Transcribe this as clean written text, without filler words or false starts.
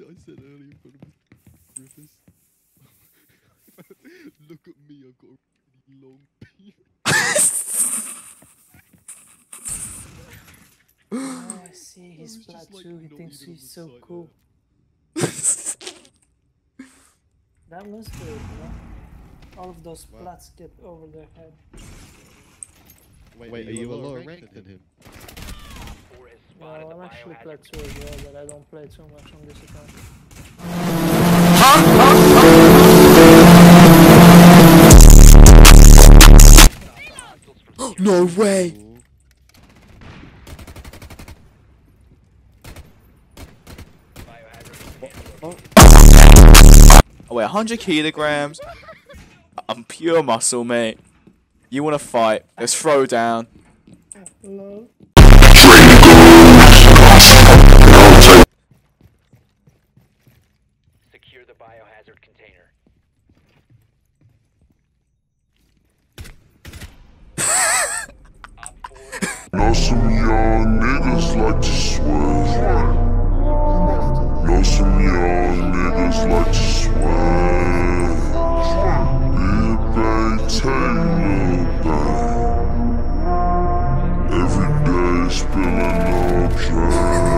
said earlier in front of Rivers. Look at me, I've got a really long penis. Oh, I see his was blood just, like, too. He not thinks even on he's the so site cool. That must do it, you know? All of those Wow. plats get over their head. Wait, are you a lower rank than him? No, I'm actually plat 2 as well, but I don't play too much on this account. No way! I weigh 100 kilograms. I'm pure muscle, mate. You wanna fight? Let's throw down. Hello? Secure the biohazard container. Know some young niggas like to swear. Know some young niggas like to swear. Big bang, Taylor bang. Every day spilling up jam.